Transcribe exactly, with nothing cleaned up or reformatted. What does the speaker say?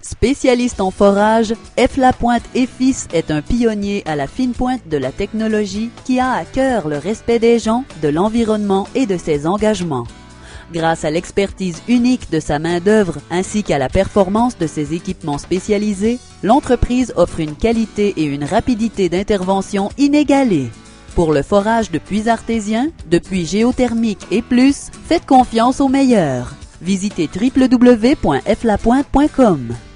Spécialiste en forage, F. Lapointe et Fils est un pionnier à la fine pointe de la technologie qui a à cœur le respect des gens, de l'environnement et de ses engagements. Grâce à l'expertise unique de sa main-d'œuvre ainsi qu'à la performance de ses équipements spécialisés, l'entreprise offre une qualité et une rapidité d'intervention inégalées. Pour le forage de puits artésiens, de puits géothermiques et plus, faites confiance aux meilleurs. Visitez w w w point f lapointe point com.